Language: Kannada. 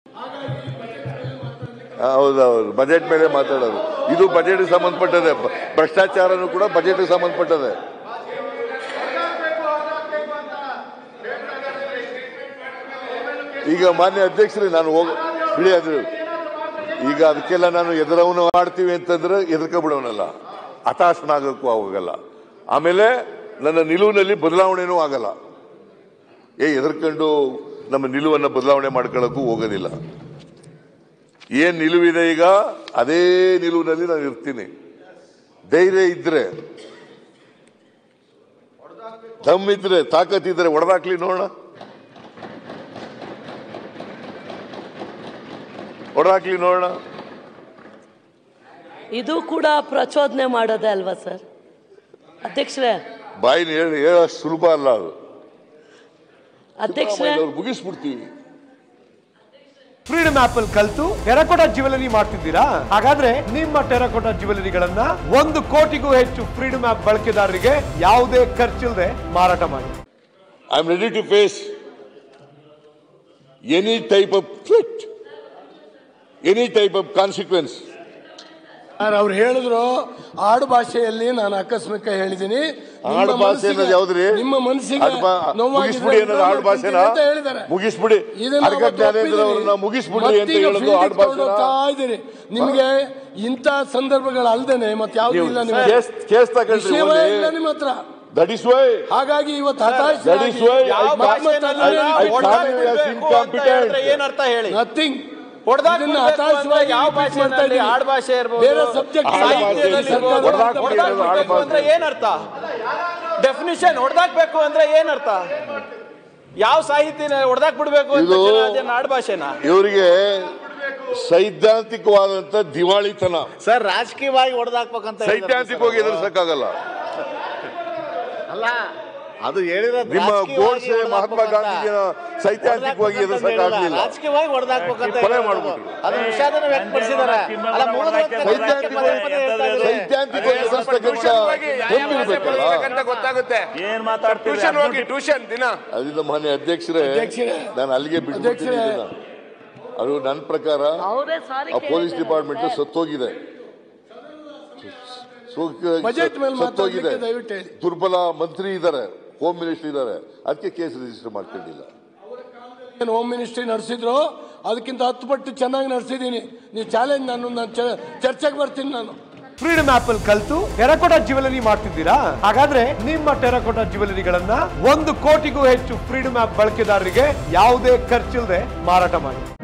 ಹೌದೌದು, ಬಜೆಟ್ ಮೇಲೆ ಮಾತಾಡೋದು. ಇದು ಬಜೆಟ್ಗೆ ಸಂಬಂಧಪಟ್ಟದೆ, ಭ್ರಷ್ಟಾಚಾರನೂ ಕೂಡ ಬಜೆಟ್ಗೆ ಸಂಬಂಧಪಟ್ಟದೆ. ಈಗ ಮಾನ್ಯ ಅಧ್ಯಕ್ಷರೇ, ನಾನು ಬಿಡಿ ಅದು, ಈಗ ಅದಕ್ಕೆಲ್ಲ ನಾನು ಎದುರವನು ಮಾಡ್ತೀವಿ ಅಂತಂದ್ರೆ ಎದುರ್ಕೊಬಿಡೋನಲ್ಲ, ಹತಾಶನಾಗಕ್ಕೂ ಹೋಗಲ್ಲ. ಆಮೇಲೆ ನನ್ನ ನಿಲುವಿನಲ್ಲಿ ಬದಲಾವಣೆನೂ ಆಗಲ್ಲ. ಎದುರ್ಕೊಂಡು ನಮ್ಮ ನಿಲುವನ್ನು ಬದಲಾವಣೆ ಮಾಡ್ಕೊಳ್ಳೋಕ್ಕೂ ಹೋಗೋದಿಲ್ಲ. ಏನ್ ನಿಲುವಿದೆ ಈಗ ಅದೇ ನಿಲುವಿನಲ್ಲಿ ನಾನು ಇರ್ತೀನಿ. ಧೈರ್ಯ ಇದ್ರೆ, ದಮ್ಮಿದ್ರೆ, ತಾಕತ್ತಿದ್ರೆ ಹೊಡೆದಾಕ್ಲಿ ನೋಡೋಣ, ಹೊಡೆದಾಕ್ಲಿ ನೋಡೋಣ. ಇದು ಕೂಡ ಪ್ರಚೋದನೆ ಮಾಡೋದೇ ಅಲ್ವಾ ಸರ್ ಅಧ್ಯಕ್ಷರೇ? ಬಾಯಿನ ಹೇಳೋ ಸುಲಭ ಅಲ್ಲ ಅದು ಅಧ್ಯಕ್ಷರೇ. ಮುಗಿಸ್ಬಿಡ್ತೀವಿ. ಫ್ರೀಡಮ್ ಆಪ್ ಅಲ್ಲಿ ಕಲ್ತು ಟೆರಕೋಟಾ ಜ್ಯುವೆಲರಿ ಮಾಡ್ತಿದ್ದೀರಾ? ಹಾಗಾದ್ರೆ ನಿಮ್ಮ ಟೆರಕೋಟಾ ಜ್ಯುವೆಲರಿಗಳನ್ನ 1 ಕೋಟಿಗೂ ಹೆಚ್ಚು ಫ್ರೀಡಮ್ ಆಪ್ ಬಳಕೆದಾರರಿಗೆ ಯಾವುದೇ ಖರ್ಚಿಲ್ಲದೆ ಮಾರಾಟ ಮಾಡಿ. I am ready to face any type of threat, any type of consequence. ಅವ್ರು ಹೇಳಿದ್ರು ಆಡು ಭಾಷೆಯಲ್ಲಿ, ನಾನು ಆಕಸ್ಮಿಕ ಹೇಳಿದ್ದೀನಿ. ಆಡು ಭಾಷೆ ಅನ್ನೋದು ಯಾವ್ದ್ರಿ? ನಿಮ್ಮ ಮನಸ್ಸಿಗೆ ಮುಗಿಸ್ಬಿಡಿ ಅನ್ನೋದು ಆಡು ಭಾಷೆನಾ? ಮುಗಿಸ್ಬಿಡಿ, ಅರ್ಗ ಜ್ಞಾನೇಂದ್ರ ಅವರನ್ನ ಮುಗಿಸ್ಬಿಡ್ರಿ ಅಂತ ಹೇಳೋದು ಆಡು ಭಾಷೆ. ನಿಮಗೆ ಇಂಥ ಸಂದರ್ಭಗಳು ಅಲ್ದೇನೆ ಮತ್ತೆ ಯಾವ್ದು ಇಲ್ಲ ಕೇಸ್ ತಗೊಂಡ್ರಿ ನಿಮ್ಮ ಹತ್ರ. ದಟ್ ಇಸ್ ವೈ, ಹಾಗಾಗಿ ಇವತ್ತು ಏನರ್ಥ ಹೇಳಿ? ನಥಿಂಗ್. ಏನರ್ಥ? ಡೆಫಿನಿಷನ್ ಹೊಡೆದಾಕ್ಬೇಕು ಅಂದ್ರೆ ಏನರ್ಥ? ಯಾವ ಸಾಹಿತ್ಯ ಹೊಡೆದಾಕ್ ಬಿಡ್ಬೇಕು ಆಡ್ಭಾಷೆನ? ಇವರಿಗೆ ಸೈದ್ಧಾಂತಿಕವಾದಂತ ದಿವಾಳಿತನ ಸರ್. ರಾಜಕೀಯವಾಗಿ ಹೊಡೆದಾಕ್ಬೇಕಂತ ಸೈದ್ಧಾಂತಿಕವಾಗಿ ಎದುರಿಸಕ್ಕಾಗಲ್ಲ. ಅಲ್ಲ, ಅದು ಹೇಳಿರೋ ನಿಮ್ಮ ಗೋಡ್ಸೆ ಮಹಾತ್ಮ ಗಾಂಧೀಜಿನ ಸೈದ್ಧಾಂತಿಕವಾಗಿ ಎದುರಿಸಕ್ಕಾಗಲಿಲ್ಲ. ರಾಜಕೀಯವಾಗಿ ಹೊಡೆದಾಕ್ಬೇಕಂತ ಕೊಲೆ ಮಾಡ್ಬಿಟ್ರು. ಅದನ್ನ ವಿಷಾದನ ವ್ಯಕ್ತಪಡಿಸಿದ್ದಾರೆ. ಸೈದ್ಧಾಂತಿಕವಾಗಿ ಗೊತ್ತಾಗುತ್ತೆ. ಏನ್ ಮಾತಾಡ್ತೀವಿ? ಟ್ಯೂಷನ್ ದಿನ ಅದರಿಂದ ಮಾನ್ಯ ಅಧ್ಯಕ್ಷರೇ, ನಾನು ಅಲ್ಲಿಗೆ ಬಿಟ್ಟು ಅದು ನನ್ನ ಪ್ರಕಾರ ಆ ಪೊಲೀಸ್ ಡಿಪಾರ್ಟ್ಮೆಂಟ್ ಸತ್ತೋಗಿದೆ, ಸತ್ತೋಗಿದೆ. ದುರ್ಬಲ ಮಂತ್ರಿ ಇದ್ದಾರೆ, ಹೋಮ್ ಮಿನಿಸ್ಟರ್ ಇದ್ದಾರೆ, ಅದಕ್ಕೆ ಕೇಸ್ ರಿಜಿಸ್ಟರ್ ಮಾಡ್ಕೊಂಡಿಲ್ಲ. ಹೋಮ್ ಮಿನಿಸ್ಟ್ರಿ ನಡೆಸಿದ್ರು, ಅದಕ್ಕಿಂತ 10 ಪಟ್ಟು ಚೆನ್ನಾಗಿ ನಡೆಸಿದ್ದೀನಿ. ನೀವು ಚಾಲೆಂಜ್, ನಾನು ಚರ್ಚೆಗೆ ಬರ್ತೀನಿ. ನಾನು ಫ್ರೀಡಮ್ ಆಪ್ ಅಲ್ಲಿ ಕಲ್ತು ಟೆರಕೋಟಾ ಜ್ಯುವೆಲರಿ ಮಾಡ್ತಿದ್ದೀರಾ? ಹಾಗಾದ್ರೆ ನಿಮ್ಮ ಟೆರಕೋಟಾ ಜ್ಯುವೆಲರಿಗಳನ್ನ 1 ಕೋಟಿಗೂ ಹೆಚ್ಚು ಫ್ರೀಡಮ್ ಆಪ್ ಬಳಕೆದಾರರಿಗೆ ಯಾವುದೇ ಖರ್ಚಿಲ್ಲದೆ ಮಾರಾಟ ಮಾಡಿ.